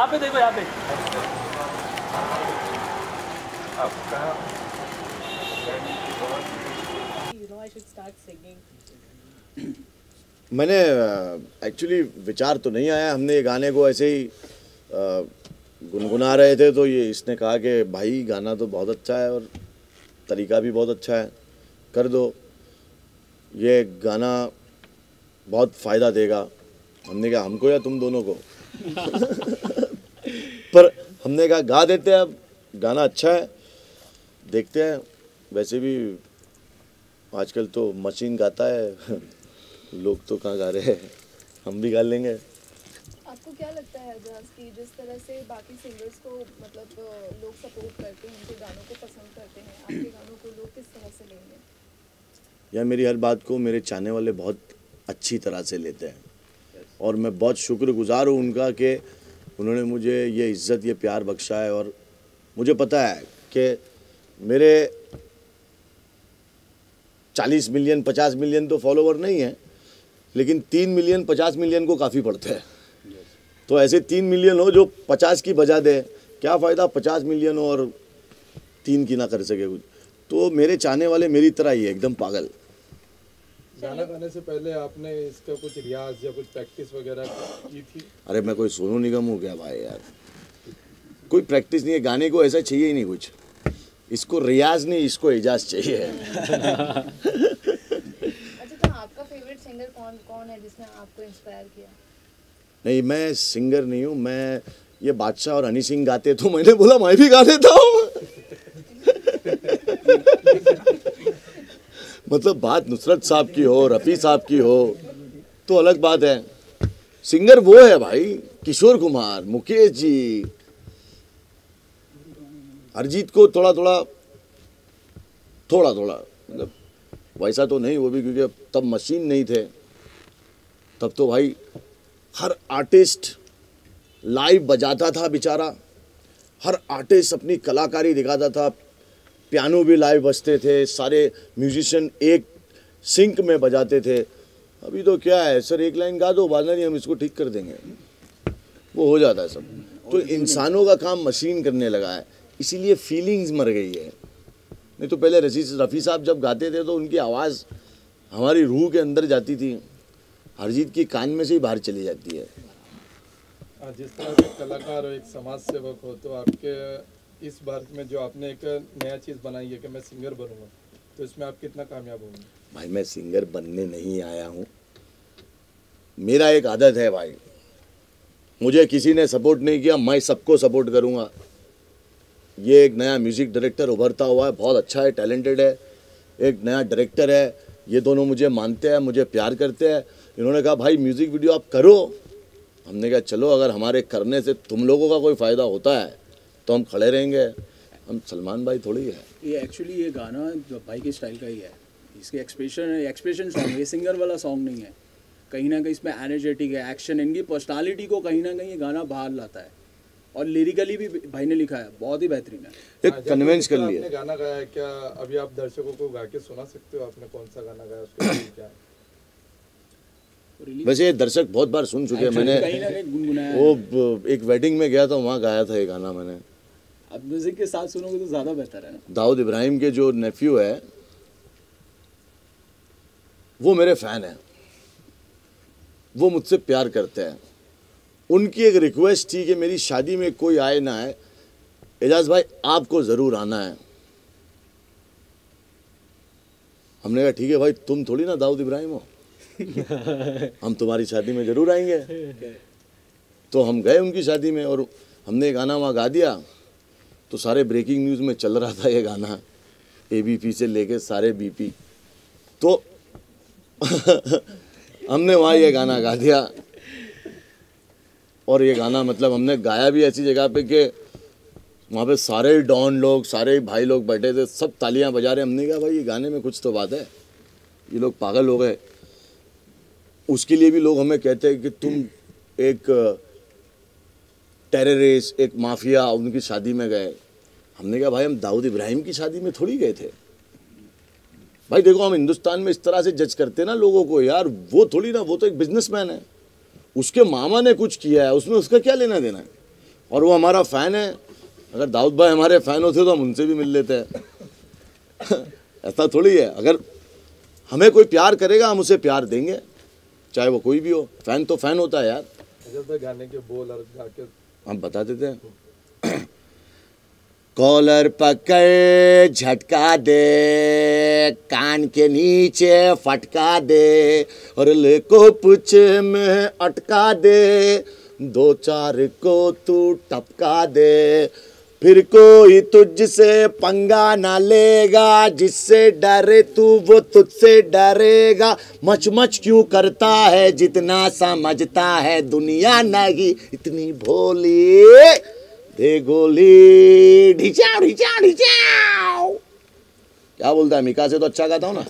यहाँ पे देखो, यहाँ पे मैंने एक्चुअली विचार तो नहीं आया, हमने ये गाने को ऐसे ही गुनगुना रहे थे तो ये इसने कहा कि भाई गाना तो बहुत अच्छा है और तरीका भी बहुत अच्छा है, कर दो, ये गाना बहुत फ़ायदा देगा। हमने कहा हमको या तुम दोनों को पर हमने कहा गा देते हैं, अब गाना अच्छा है, देखते हैं। वैसे भी आजकल तो मशीन गाता है लोग तो कहाँ गा रहे हैं, हम भी गा लेंगे। आपको क्या लगता है एजाज कि जिस तरह से बाकी सिंगर्स को मतलब लोग सपोर्ट करते हैं, उनके गानों को पसंद करते हैं, आपके गानों को लोग किस तरह से लेंगे? यार मेरी हर बात को मेरे चाहने वाले बहुत अच्छी तरह से लेते हैं और मैं बहुत शुक्रगुजार हूँ उनका कि उन्होंने मुझे ये इज़्ज़त, ये प्यार बख्शा है। और मुझे पता है कि मेरे 40 मिलियन 50 मिलियन तो फॉलोवर नहीं है, लेकिन 3 मिलियन 50 मिलियन को काफ़ी पड़ते हैं। तो ऐसे 3 मिलियन हो जो 50 की बजा दे, क्या फ़ायदा 50 मिलियन हो और 3 की ना कर सके कुछ। तो मेरे चाहने वाले मेरी तरह ही है, एकदम पागल। गाना गाने से पहले आपने इसका कुछ रियाज या कुछ प्रैक्टिस वगैरह की थी? अरे मैं कोई सोनू निगम हूँ क्या भाई यार, कोई प्रैक्टिस नहीं है, गाने को ऐसा चाहिए ही नहीं कुछ, इसको रियाज नहीं, इसको एजाज चाहिए। अच्छा, तो आपका फेवरेट सिंगर कौन है जिसने आपको इंस्पायर किया? नहीं, मैं सिंगर नहीं हूँ, मैं ये बादशाह और हनी सिंह गाते तो मैंने बोला मैं भी गा देता हूँ मतलब बात नुसरत साहब की हो, रफ़ी साहब की हो तो अलग बात है। सिंगर वो है भाई, किशोर कुमार, मुकेश जी, अरिजीत को थोड़ा थोड़ा मतलब वैसा तो नहीं, वो भी क्योंकि तब मशीन नहीं थे, तब तो भाई हर आर्टिस्ट लाइव बजाता था बेचारा, हर आर्टिस्ट अपनी कलाकारी दिखाता था, पियानो भी लाइव बजते थे, सारे म्यूजिशियन एक सिंक में बजाते थे। अभी तो क्या है सर, एक लाइन गा दो, बादल नहीं हम इसको ठीक कर देंगे, वो हो जाता है सब। तो इंसानों का काम मशीन करने लगा है, इसीलिए फीलिंग्स मर गई है। नहीं तो पहले रफ़ी साहब जब गाते थे तो उनकी आवाज़ हमारी रूह के अंदर जाती थी, अरिजीत की कान में से ही बाहर चली जाती है। जिस तरह से कलाकार और एक समाज सेवक हो, तो आपके इस बार में जो आपने एक नया चीज़ बनाई है कि मैं सिंगर बनूंगा, तो इसमें आप कितना कामयाब होंगे? भाई मैं सिंगर बनने नहीं आया हूँ, मेरा एक आदत है भाई, मुझे किसी ने सपोर्ट नहीं किया, मैं सबको सपोर्ट करूँगा। ये एक नया म्यूज़िक डायरेक्टर उभरता हुआ है, बहुत अच्छा है, टैलेंटेड है, एक नया डायरेक्टर है, ये दोनों मुझे मानते हैं, मुझे प्यार करते हैं। इन्होंने कहा भाई म्यूज़िक वीडियो आप करो, हमने कहा चलो, अगर हमारे करने से तुम लोगों का कोई फ़ायदा होता है तो हम खड़े रहेंगे, हम सलमान भाई थोड़ी है। ये एक्चुअली ये गाना जो भाई के स्टाइल का ही है, इसके एक्सप्रेशन सॉन्ग है, ये सिंगर वाला सॉन्ग नहीं है। कहीं ना कहीं इसमें एनर्जेटिक है, एक्शन, इनकी पर्सनालिटी को कहीं ना कहीं ये गाना बाहर लाता है और लिरिकली भी भाई ने लिखा है, बहुत ही बेहतरीन है। एक कन्विंस कर लिया। आपने गाना गाया है, क्या अभी आप दर्शकों को गा के सुना सकते हो? आपने कौन सा गाना गाया, उसका क्या? वैसे दर्शक बहुत बार सुन चुके हैं, मैंने कहीं ना कहीं गुनगुनाया है। वो एक वेडिंग में गया था, वहाँ गाया था ये गाना मैंने। अब म्यूजिक के साथ सुनोगे तो ज़्यादा बेहतर है ना। दाऊद इब्राहिम के जो नेफ्यू है वो मेरे फ़ैन हैं, वो मुझसे प्यार करते हैं। उनकी एक रिक्वेस्ट थी कि मेरी शादी में कोई आए ना आए, एजाज भाई आपको ज़रूर आना है। हमने कहा ठीक है भाई, तुम थोड़ी ना दाऊद इब्राहिम हो हम तुम्हारी शादी में ज़रूर आएंगे। तो हम गए उनकी शादी में और हमने गाना वहाँ गा दिया, तो सारे ब्रेकिंग न्यूज़ में चल रहा था ये गाना, ABP से लेके सारे BP। तो हमने वहाँ ये गाना गा दिया और ये गाना मतलब हमने गाया भी ऐसी जगह पे कि वहाँ पे सारे डॉन लोग, सारे भाई लोग बैठे थे, सब तालियां बजा रहे। हमने कहा भाई ये गाने में कुछ तो बात है, ये लोग पागल हो गए। उसके लिए भी लोग हमें कहते हैं कि तुम एक टेररिस्ट, एक माफिया, उनकी शादी में गए। हमने कहा भाई हम दाऊद इब्राहिम की शादी में थोड़ी गए थे। भाई देखो हम हिंदुस्तान में इस तरह से जज करते हैं ना लोगों को, यार वो थोड़ी ना, वो तो एक बिजनेसमैन है, उसके मामा ने कुछ किया है, उसमें उसका क्या लेना देना है। और वो हमारा फ़ैन है। अगर दाऊद भाई हमारे फ़ैन होते तो हम उनसे भी मिल लेते हैं। ऐसा थोड़ी है, अगर हमें कोई प्यार करेगा हम उसे प्यार देंगे, चाहे वो कोई भी हो। फ़ैन तो फ़ैन होता है यार। जब तक गाने के बोल और गा के हम बता देते हैं। कॉलर पकड़ झटका दे, कान के नीचे फटका दे, और ले को पूछे में अटका दे, दो चार को तू टपका दे, फिर कोई तुझसे पंगा ना लेगा, जिससे डरे तू वो तुझसे डरेगा। मच मच क्यों करता है, जितना समझता है दुनिया नहीं इतनी भोली, दे गोली ढिचाओ ढिचाओ ढिचाओ। क्या बोलता है, मिका से तो अच्छा गाता हूँ ना।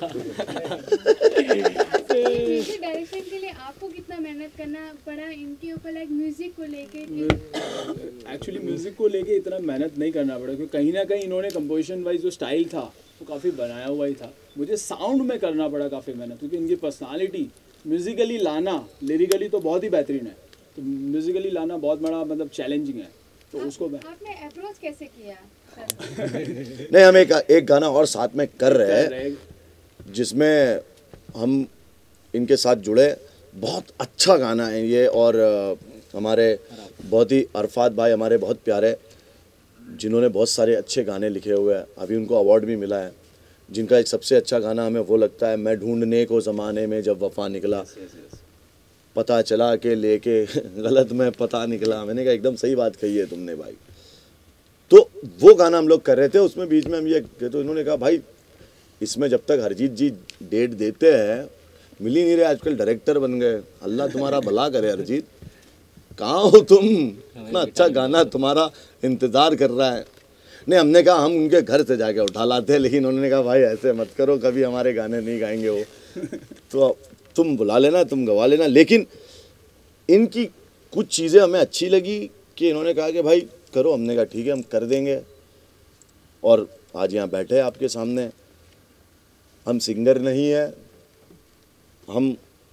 म्यूजिक डायरेक्शन के लिए आपको कितना मेहनत करना पड़ा इनके ऊपर, लाइक म्यूजिक को लेके? एक्चुअली म्यूज़िक को लेके इतना मेहनत नहीं करना पड़ा, क्योंकि कहीं ना कहीं इन्होंने कंपोजिशन वाइज जो स्टाइल था वो काफ़ी बनाया हुआ ही था। मुझे साउंड में करना पड़ा काफ़ी मेहनत, क्योंकि इनकी पर्सनालिटी म्यूज़िकली लाना, लिरिकली तो बहुत ही बेहतरीन है, तो म्यूज़िकली लाना बहुत बड़ा मतलब चैलेंजिंग है। तो उसको आपने अप्रोच कैसे किया? नहीं, हम एक गाना और साथ में कर रहे हैं, जिसमें हम इनके साथ जुड़े। बहुत अच्छा गाना है ये, और हमारे बहुत ही अरफात भाई हमारे बहुत प्यारे, जिन्होंने बहुत सारे अच्छे गाने लिखे हुए हैं, अभी उनको अवार्ड भी मिला है। जिनका एक सबसे अच्छा गाना हमें वो लगता है, मैं ढूंढने को ज़माने में जब वफ़ा निकला, पता चला के लेके गलत में पता निकला। मैंने कहा एकदम सही बात कही है तुमने भाई। तो वो गाना हम लोग कर रहे थे, उसमें बीच में हम ये, तो इन्होंने कहा भाई इसमें जब तक हरजीत जी डेट देते हैं, मिल ही नहीं रहे, आजकल डायरेक्टर बन गए। अल्लाह तुम्हारा भला करे हरजीत, कहाँ हो तुम, इतना अच्छा गाना तुम्हारा इंतज़ार कर रहा है। नहीं, हमने कहा हम उनके घर से जाके उठा लाते हैं, लेकिन उन्होंने कहा भाई ऐसे मत करो, कभी हमारे गाने नहीं गाएंगे वो। तो तुम बुला लेना, तुम गवा लेना। लेकिन इनकी कुछ चीज़ें हमें अच्छी लगी कि इन्होंने कहा कि भाई करो। हमने कहा ठीक है हम कर देंगे, और आज यहाँ बैठे आपके सामने। हम सिंगर नहीं है, हम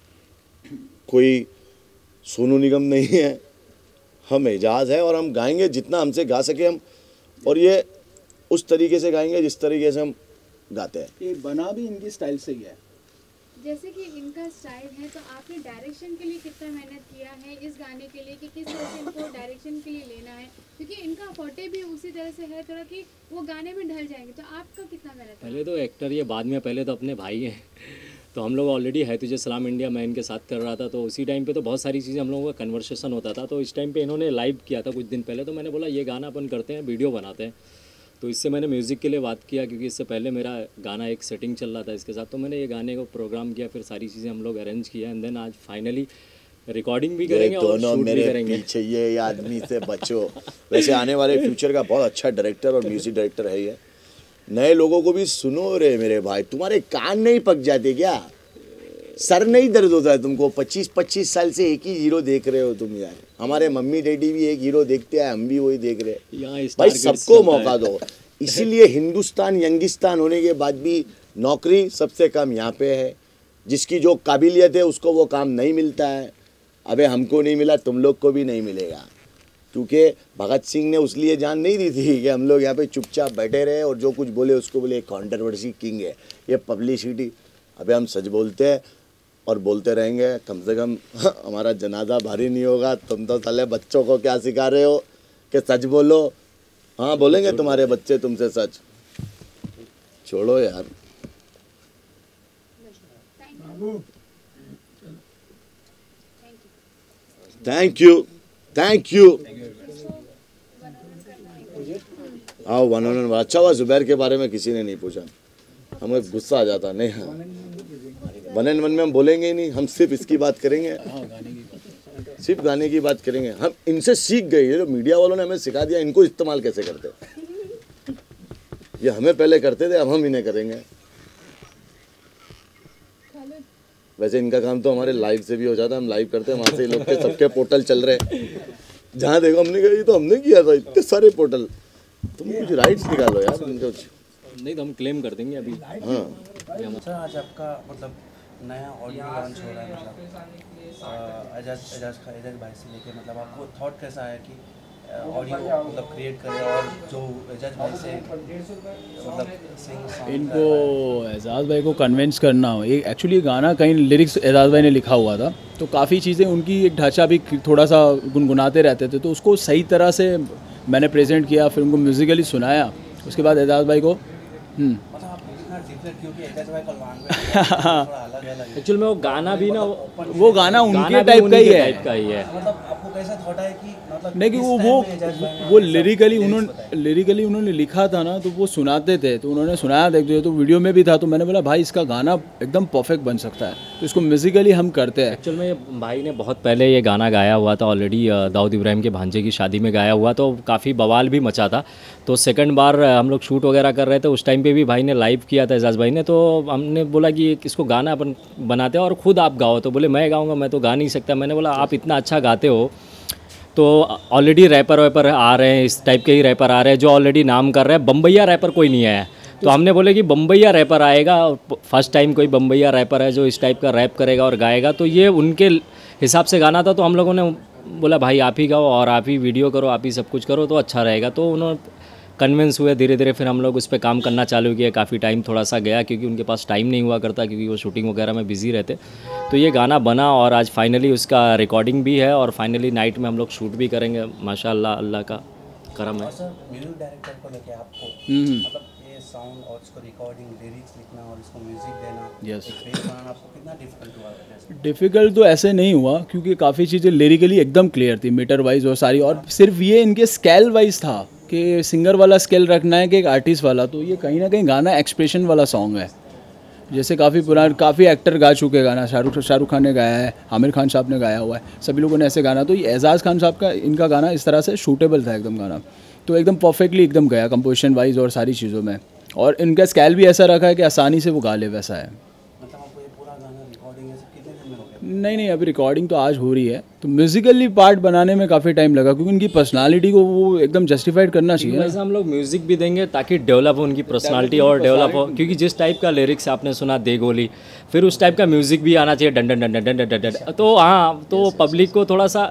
कोई सोनू निगम नहीं है, हम एजाज है, और हम गाएंगे जितना हमसे गा सके हम, और ये उस तरीके से गाएंगे जिस तरीके से हम गाते हैं। ये बना भी इनकी स्टाइल से ही है। जैसे कि इनका स्टाइल है, तो आपने डायरेक्शन के लिए कितना मेहनत किया है इस गाने के लिए, कि किस तरह से इनको डायरेक्शन के लिए लेना है, क्योंकि इनका फोटे भी उसी तरह से है थोड़ा कि वो गाने में ढल जाएंगे, तो आपका कितना मेहनत? पहले तो एक्टर ये बाद में, पहले तो अपने भाई हैं। तो हम लोग ऑलरेडी है तुझे सलाम इंडिया मैं इनके साथ कर रहा था, तो उसी टाइम पे तो बहुत सारी चीज़ें हम लोगों का कन्वर्सेशन होता था। तो इस टाइम पे इन्होंने लाइव किया था कुछ दिन पहले, तो मैंने बोला ये गाना अपन करते हैं, वीडियो बनाते हैं। तो इससे मैंने म्यूज़िक के लिए बात किया, क्योंकि इससे पहले मेरा गाना एक सेटिंग चल रहा था इसके साथ, तो मैंने ये गाने को प्रोग्राम किया, फिर सारी चीज़ें हम लोग अरेंज किया, एंड देन आज फाइनली रिकॉर्डिंग भी करेंगे और दोनों शूट भी मेरे करेंगे। पीछे ये आदमी से बचो। वैसे आने वाले फ्यूचर का बहुत अच्छा डायरेक्टर और म्यूजिक डायरेक्टर है ये। नए लोगों को भी सुनो रे मेरे भाई, तुम्हारे कान नहीं पक जाते क्या, सर नहीं दर्द होता है तुमको? 25-25 साल से एक ही हीरो देख रहे हो तुम यार। हमारे मम्मी डैडी भी एक हीरो देखते हैं, हम भी वही देख रहे हैं यहाँ भाई। स्टार किड्स सबको चलता है। मौका दो। इसीलिए हिंदुस्तान यंगिस्तान होने के बाद भी नौकरी सबसे कम यहाँ पे है। जिसकी जो काबिलियत है उसको वो काम नहीं मिलता है। अबे हमको नहीं मिला, तुम लोग को भी नहीं मिलेगा, क्योंकि भगत सिंह ने उसलिए जान नहीं दी थी कि हम लोग यहाँ पे चुपचाप बैठे रहे और जो कुछ बोले उसको बोले कंट्रोवर्सी किंग है, ये पब्लिसिटी। अबे हम सच बोलते हैं और बोलते रहेंगे, कम से कम हमारा जनाजा भारी नहीं होगा। तुम तो साले बच्चों को क्या सिखा रहे हो कि सच बोलो? हाँ बोलेंगे तुम्हारे बच्चे तुमसे सच। छोड़ो यार। Thank you, thank you. आओ वन ऑन वन। अच्छा हुआ जुबैर के बारे में किसी ने नहीं पूछा, हमें गुस्सा आ जाता। नहीं, हाँ 1-on-1 में हम बोलेंगे ही नहीं, हम सिर्फ इसकी बात करेंगे, सिर्फ गाने की बात करेंगे। हम इनसे सीख गए, ये जो मीडिया वालों ने हमें सिखा दिया इनको इस्तेमाल कैसे करते हैं। ये हमें पहले करते थे, अब हम इन्हें करेंगे। वैसे इनका काम तो हमारे लाइव से भी हो जाता है, हम लाइव करते हैं, वहाँ से लोग के सबके पोर्टल चल रहे हैं। जहाँ देखो हमने कहा ये तो हमने किया था, इतने सारे पोर्टल। तुम कुछ राइट्स निकालो यार उनके। नहीं तो हम क्लेम कर देंगे अभी। हाँ सर आज आपका मतलब नया ऑडियो लॉन्च हो रहा है, मतलब एजाज भाई से लेके, मतलब आपको थॉट कैसा आया कि ऑडियो मतलब क्रिएट करें और जो एजाज भाई से मतलब सिंग इनको एजाज भाई को कन्विंस करना हो, ये एक्चुअली गाना कहीं लिरिक्स एजाज भाई ने लिखा हुआ था, तो काफ़ी चीज़ें उनकी एक ढांचा भी थोड़ा सा गुनगुनाते रहते थे, तो उसको सही तरह से मैंने प्रेजेंट किया, फिर उनको म्यूज़िकली सुनाया, उसके बाद एजाज भाई को मतलब आप इतना डिफरेंट, क्योंकि एजाज भाई का लैंग्वेज थोड़ा अलग अलग एक्चुअल में वो गाना भी ना वो गाना उनके भी टाइप का ही उन्हीं के है। टाइप का ही है। मतलब आपको कैसा थॉट है कि मतलब नहीं कि किस time में एजाज भाई ने वो ये सब लिरिकली lyrics बताए? उन्होंने लिखा था ना, तो वो सुनाते थे, तो उन्होंने सुनाया देखते तो वीडियो में भी था, तो मैंने बोला भाई इसका गाना एकदम परफेक्ट बन सकता है, तो इसको म्यूजिकली हम करते हैं। एक्चुअल में ये भाई ने बहुत पहले ये गाना गाया हुआ था ऑलरेडी, दाऊद इब्राहिम के भांजे की शादी में गाया हुआ, तो काफ़ी बवाल भी मचा था। तो सेकंड बार हम लोग शूट वगैरह कर रहे थे, उस टाइम पे भी भाई ने लाइव किया था एजाज भाई ने, तो हमने बोला कि इसको गाना अपन बनाते हैं और ख़ुद आप गाओ, तो बोले मैं गाऊंगा, मैं तो गा नहीं सकता। मैंने बोला आप इतना अच्छा गाते हो, तो ऑलरेडी रैपर वैपर आ रहे हैं, इस टाइप के ही रैपर आ रहे हैं जो ऑलरेडी नाम कर रहे हैं, बम्बैया रैपर कोई नहीं आया। तो हमने बोले कि बम्बैया रैपर आएगा, फर्स्ट टाइम कोई बम्बैया रैपर है जो इस टाइप का रैप करेगा और गाएगा, तो ये उनके हिसाब से गाना था। तो हम लोगों ने बोला भाई आप ही गाओ और आप ही वीडियो करो, आप ही सब कुछ करो तो अच्छा रहेगा। तो उन्होंने कन्विंस हुए, धीरे धीरे फिर हम लोग उस पर काम करना चालू किया। काफ़ी टाइम थोड़ा सा गया क्योंकि उनके पास टाइम नहीं हुआ करता, क्योंकि वो शूटिंग वगैरह में बिज़ी रहते। तो ये गाना बना और आज फाइनली उसका रिकॉर्डिंग भी है और फाइनली नाइट में हम लोग शूट भी करेंगे, माशाल्लाह, अल्लाह का करम है। और सर म्यूजिक डायरेक्टर को लेके आपको मतलब ये साउंड और इसको रिकॉर्डिंग, लिरिक्स लिखना और इसको म्यूजिक देना, Yes. एक बेस बनाना आपको कितना डिफिकल्ट हुआ है? डिफ़िकल्ट तो ऐसे नहीं हुआ क्योंकि काफ़ी चीज़ें लिरिकली एकदम क्लियर थी, मीटर वाइज और सारी, और सिर्फ ये इनके स्केल वाइज था कि सिंगर वाला स्केल रखना है कि एक आर्टिस्ट वाला, तो ये कहीं ना कहीं गाना एक्सप्रेशन वाला सॉन्ग है। जैसे काफ़ी एक्टर गा चुके गाना, शाहरुख खान ने गाया है, आमिर खान साहब ने गाया हुआ है, सभी लोगों ने ऐसे गाना, तो ये एजाज़ खान साहब का इनका गाना इस तरह से शूटेबल था एकदम गाना, तो एकदम परफेक्टली एकदम गया कंपोजिशन वाइज और सारी चीज़ों में, और इनका स्केल भी ऐसा रखा है कि आसानी से वो गा ले, वैसा है। मतलब आपको ये पूरा गाना रिकॉर्डिंग है कितने दिन में हो गया? नहीं अभी रिकॉर्डिंग तो आज हो रही है, तो म्यूजिकली पार्ट बनाने में काफ़ी टाइम लगा क्योंकि उनकी पर्सनालिटी को वो एकदम जस्टिफाइड करना चाहिए ना। वैसे हम लोग म्यूज़िक भी देंगे ताकि डेवलप हो उनकी पर्सनालिटी और डेवलप हो, क्योंकि जिस टाइप का लिरिक्स आपने सुना दे गोली, फिर उस टाइप का म्यूज़िक भी आना चाहिए, done done done done done done done. तो हाँ, तो पब्लिक को थोड़ा सा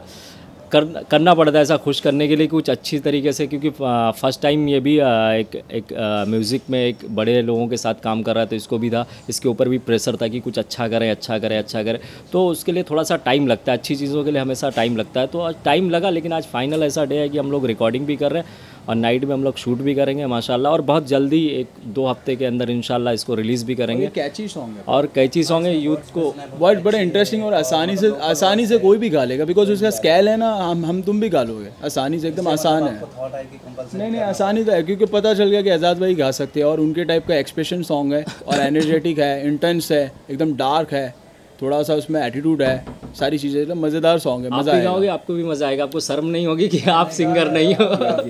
करना पड़ता है ऐसा खुश करने के लिए कुछ अच्छी तरीके से, क्योंकि फर्स्ट टाइम ये भी एक म्यूज़िक में एक बड़े लोगों के साथ काम कर रहा है, तो इसको भी था, इसके ऊपर भी प्रेशर था कि कुछ अच्छा करें, तो उसके लिए थोड़ा सा टाइम लगता है, अच्छी चीज़ों के लिए हमेशा टाइम लगता है। तो आज टाइम लगा, लेकिन आज फाइनल ऐसा डे है कि हम लोग रिकॉर्डिंग भी कर रहे हैं और नाइट में हम लोग शूट भी करेंगे माशाल्लाह, और बहुत जल्दी 1-2 हफ्ते के अंदर इंशाल्लाह इसको रिलीज़ भी करेंगे। कैची सॉन्ग है और कैची सॉन्ग है, यूथ को बहुत बड़े इंटरेस्टिंग और आसानी से कोई भी गा लेगा, बिकॉज उसका स्केल है ना, हम तुम भी गा लोगे आसानी से, एकदम आसान है। थॉट है कि कंपलसरी नहीं आसानी तो है क्योंकि पता चल गया कि आज़ाद भाई गा सकते हैं, और उनके टाइप का एक्सप्रेशन सॉन्ग है और एनर्जेटिक है, इंटेंस है, एकदम डार्क है, थोड़ा सा उसमें एटीट्यूड है, सारी चीज़ें, एकदम मज़ेदार सॉन्ग है, आप मज़ा भी आएगा। गाओगे, आपको भी मज़ा आएगा, आपको शर्म नहीं होगी कि आप सिंगर नहीं हो। और सुना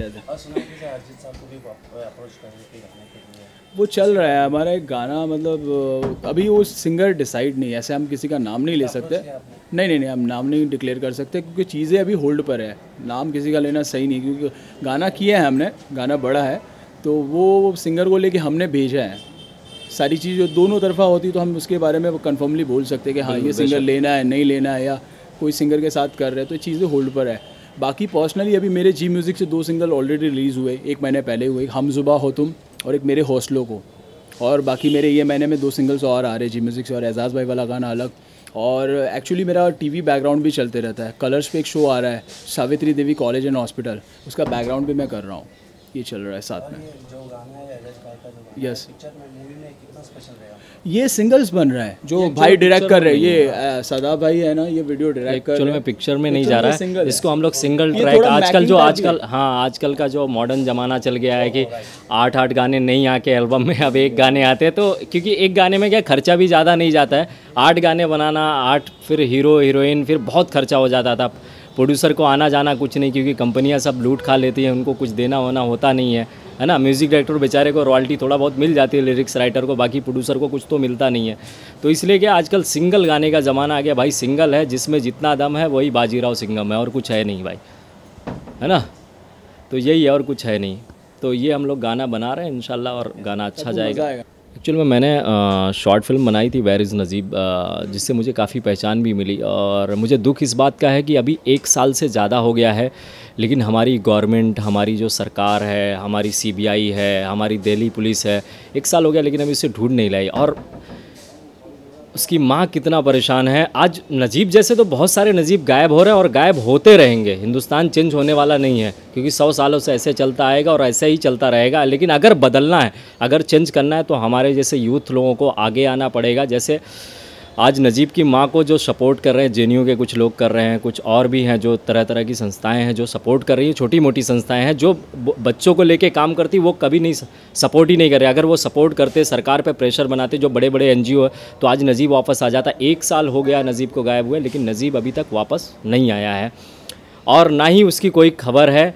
कि सर अरिजीत साहब को भी अप्रोच करने के गाने के लिए वो चल रहा है हमारा एक गाना, मतलब अभी वो सिंगर डिसाइड नहीं है, ऐसे हम किसी का नाम नहीं ले सकते। नहीं हम नाम नहीं डिक्लेयर कर सकते क्योंकि चीज़ें अभी होल्ड पर है, नाम किसी का लेना सही नहीं, क्योंकि गाना किया है हमने, गाना बड़ा है, तो वो सिंगर को लेके हमने भेजा है, सारी चीज़ जो दोनों तरफा होती तो हम उसके बारे में कंफर्मली बोल सकते हैं कि हाँ ये सिंगर लेना है नहीं लेना है, या कोई सिंगर के साथ कर रहे हैं, तो चीज़ें होल्ड पर है। बाकी पर्सनली अभी मेरे जी म्यूज़िक से 2 सिंगल ऑलरेडी रिलीज़ हुए, 1 महीने पहले हुए, हम जुबा हो तुम और एक मेरे हौसलों को, और बाकी मेरे ये महीने में 2 सिंगल्स और आ रहे जी म्यूज़िक से, और एजाज़ भाई वाला गाना अलग। और एक्चुअली मेरा टीवी बैकग्राउंड भी चलते रहता है, कलर्स पे एक शो आ रहा है Savitri Devi college and hospital, उसका बैकग्राउंड भी मैं कर रहा हूँ, ये चल रहा है साथ में। ये जो गाना है एजाज भाई का, जो गाना यस, पिक्चर में मूवी में कितना स्पेशल रहेगा? ये सिंगल्स बन रहा है जो भाई डायरेक्ट कर रहे हैं, ये सदा भाई है ना, ये वीडियो डायरेक्ट कर रहे एक्चुअल हैं। में पिक्चर में नहीं जा रहा है, इसको हम लोग सिंगल ये ट्रैक, थोड़ा आजकल जो मैकिंग टाइप आजकल का जो मॉडर्न ज़माना चल गया है कि 8 गाने नहीं आके एल्बम में अब 1 गाने आते हैं, तो क्योंकि 1 गाने में क्या खर्चा भी ज़्यादा नहीं जाता है, 8 गाने बनाना, 8 फिर हीरो हीरोइन, फिर बहुत खर्चा हो जाता था, प्रोड्यूसर को आना जाना कुछ नहीं, क्योंकि कंपनियां सब लूट खा लेती हैं, उनको कुछ देना होना होता नहीं है ना। म्यूज़िक डायरेक्टर बेचारे को रॉयल्टी थोड़ा बहुत मिल जाती है, लिरिक्स राइटर को, बाकी प्रोड्यूसर को कुछ तो मिलता नहीं है। तो इसलिए क्या आजकल सिंगल गाने का ज़माना आ गया भाई, सिंगल है जिसमें जितना दम है वही बाजीराव सिंघम है, और कुछ है नहीं भाई, है ना। तो यही है और कुछ है नहीं, तो ये हम लोग गाना बना रहे हैं इंशाल्लाह, और गाना अच्छा जाएगा। एक्चुअल में मैंने शॉर्ट फिल्म बनाई थी वेयर इज़ नजीब, जिससे मुझे काफ़ी पहचान भी मिली। और मुझे दुख इस बात का है कि अभी 1 साल से ज़्यादा हो गया है, लेकिन हमारी गवर्नमेंट, हमारी जो सरकार है, हमारी CBI है, हमारी दिल्ली पुलिस है, 1 साल हो गया लेकिन अभी इसे ढूंढ नहीं लाई। और उसकी माँ कितना परेशान है। आज नजीब जैसे तो बहुत सारे नजीब गायब हो रहे हैं और गायब होते रहेंगे। हिंदुस्तान चेंज होने वाला नहीं है, क्योंकि 100 सालों से ऐसे चलता आएगा और ऐसे ही चलता रहेगा। लेकिन अगर बदलना है, अगर चेंज करना है, तो हमारे जैसे यूथ लोगों को आगे आना पड़ेगा। जैसे आज नजीब की माँ को जो सपोर्ट कर रहे हैं, JNU के कुछ लोग कर रहे हैं, कुछ और भी हैं जो तरह तरह की संस्थाएं हैं जो सपोर्ट कर रही हैं, छोटी मोटी संस्थाएं हैं जो बच्चों को लेके काम करती, वो कभी नहीं सपोर्ट ही नहीं कर रहे। अगर वो सपोर्ट करते, सरकार पे प्रेशर बनाते, जो बड़े बड़े NGO है, तो आज नजीब वापस आ जाता। 1 साल हो गया नजीब को गायब हुए, लेकिन नजीब अभी तक वापस नहीं आया है और ना ही उसकी कोई खबर है।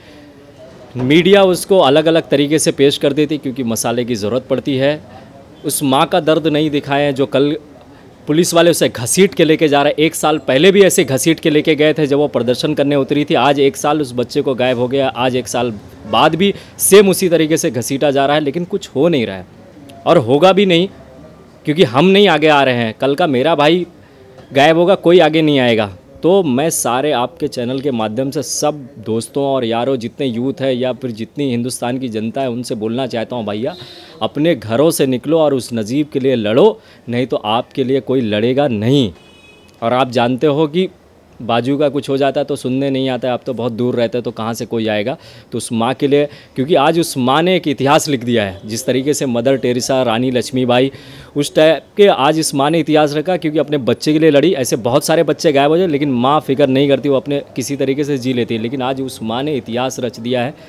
मीडिया उसको अलग अलग तरीके से पेश कर देती क्योंकि मसाले की ज़रूरत पड़ती है। उस माँ का दर्द नहीं दिखाएं जो कल पुलिस वाले उसे घसीट के लेके जा रहे हैं। 1 साल पहले भी ऐसे घसीट के लेके गए थे जब वो प्रदर्शन करने उतरी थी। आज 1 साल उस बच्चे को गायब हो गया, आज 1 साल बाद भी सेम उसी तरीके से घसीटा जा रहा है, लेकिन कुछ हो नहीं रहा है और होगा भी नहीं, क्योंकि हम नहीं आगे आ रहे हैं। कल का मेरा भाई गायब होगा, कोई आगे नहीं आएगा। तो मैं सारे आपके चैनल के माध्यम से सब दोस्तों और यारों, जितने यूथ है या फिर जितनी हिंदुस्तान की जनता है, उनसे बोलना चाहता हूँ, भैया अपने घरों से निकलो और उस नजीब के लिए लड़ो, नहीं तो आपके लिए कोई लड़ेगा नहीं। और आप जानते हो कि बाजू का कुछ हो जाता है तो सुनने नहीं आता है, आप तो बहुत दूर रहते हैं तो कहाँ से कोई आएगा। तो उस माँ के लिए, क्योंकि आज उस माँ ने एक इतिहास लिख दिया है, जिस तरीके से मदर टेरेसा, रानी लक्ष्मीबाई, उस टाइप के आज इस माँ ने इतिहास रखा, क्योंकि अपने बच्चे के लिए लड़ी। ऐसे बहुत सारे बच्चे गायब हो जाए लेकिन माँ फिक्र नहीं करती, वो अपने किसी तरीके से जी लेती है। लेकिन आज उस माँ ने इतिहास रच दिया है।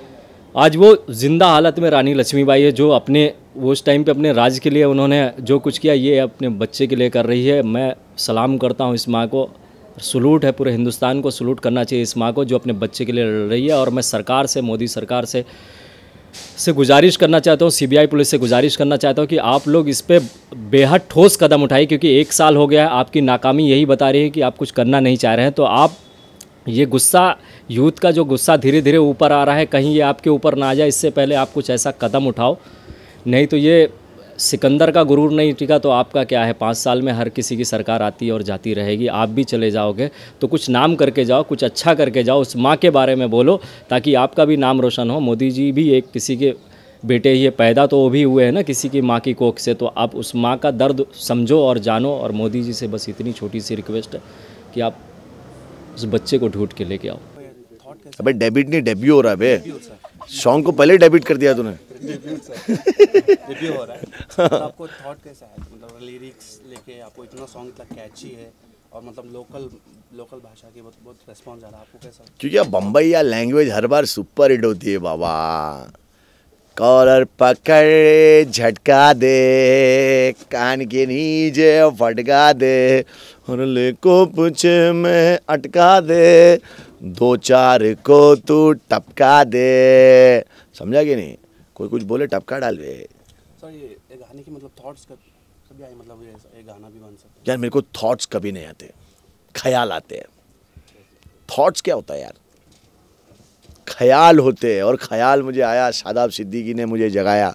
आज वो जिंदा हालत में रानी लक्ष्मीबाई है, जो अपने वो उस टाइम पे अपने राज्य के लिए उन्होंने जो कुछ किया, ये अपने बच्चे के लिए कर रही है। मैं सलाम करता हूँ इस माँ को, सलूट है, पूरे हिंदुस्तान को सलूट करना चाहिए इस माँ को जो अपने बच्चे के लिए लड़ रही है। और मैं सरकार से, मोदी सरकार से गुजारिश करना चाहता हूँ, CBI पुलिस से गुजारिश करना चाहता हूँ कि आप लोग इस पे बेहद ठोस कदम उठाइए, क्योंकि 1 साल हो गया है। आपकी नाकामी यही बता रही है कि आप कुछ करना नहीं चाह रहे हैं। तो आप ये गुस्सा, यूथ का जो गुस्सा धीरे धीरे ऊपर आ रहा है, कहीं ये आपके ऊपर ना आ जाए, इससे पहले आप कुछ ऐसा कदम उठाओ, नहीं तो ये सिकंदर का गुरूर नहीं टिका तो आपका क्या है। 5 साल में हर किसी की सरकार आती और जाती रहेगी, आप भी चले जाओगे। तो कुछ नाम करके जाओ, कुछ अच्छा करके जाओ, उस माँ के बारे में बोलो ताकि आपका भी नाम रोशन हो। मोदी जी भी एक किसी के बेटे ही पैदा तो वो भी हुए हैं ना, किसी की माँ की कोख से। तो आप उस माँ का दर्द समझो और जानो। और मोदी जी से बस इतनी छोटी सी रिक्वेस्ट है कि आप उस बच्चे को ढूंढ के लेके आओ। अबे डेबिट नहीं, डेब्यू हो रहा है बे। सॉन्ग को पहले डेबिट कर दिया तूने। डेब्यू हो रहा है। तो आपको थॉट कैसा है, मतलब लिरिक्स लेके आपको इतना सॉन्ग इतना कैची है और मतलब लोकल भाषा की बहुत रिस्पॉन्स आ रहा है, आपको कैसा? क्योंकि अब बम्बई या लैंग्वेज हर बार सुपर हिट होती है बाबा। कॉलर पकड़ झटका दे, कान के नीचे फटका दे, और ले को पूछे में अटका दे, 2-4 को तू टपका दे। समझा कि नहीं? कोई कुछ बोले टपका डाल दे। सर ये गाने की मतलब थॉट्स कभी आए, मतलब ये गाना भी बन सकता है? यार मेरे को थॉट्स कभी नहीं आते, ख्याल आते हैं। थॉट्स क्या होता है यार? ख्याल होते हैं, और ख्याल मुझे आया, शादाब सिद्दीकी ने मुझे जगाया।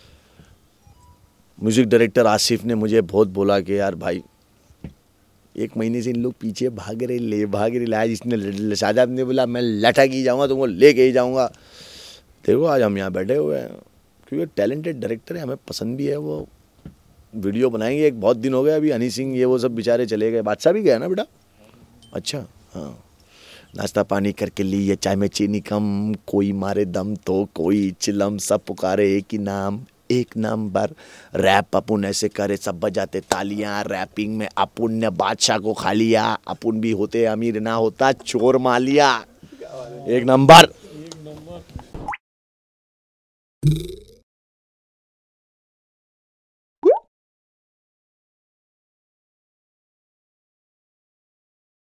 म्यूजिक डायरेक्टर आसिफ ने मुझे बहुत बोला कि यार भाई 1 महीने से इन लोग पीछे भाग रहे। आज इसने, शादाब ने बोला मैं लटक ही जाऊँगा, तुमको लेके ही जाऊँगा। देखो आज हम यहाँ बैठे हुए हैं, क्योंकि टैलेंटेड डायरेक्टर है, हमें पसंद भी है। वो वीडियो बनाएंगे, एक बहुत दिन हो गया अभी हनी सिंह ये वो सब बेचारे चले गए। बादशाह भी गया ना बेटा? अच्छा हाँ। नाश्ता पानी करके लिए, चाय में चीनी कम, कोई मारे दम तो कोई चिलम, सब पुकारे एक ही नाम, एक नंबर। रैप अपुन ऐसे करे, सब बजाते तालियां। रैपिंग में अपुन ने बादशाह को खा लिया। अपुन भी होते अमीर ना होता चोर मालिया। एक नंबर।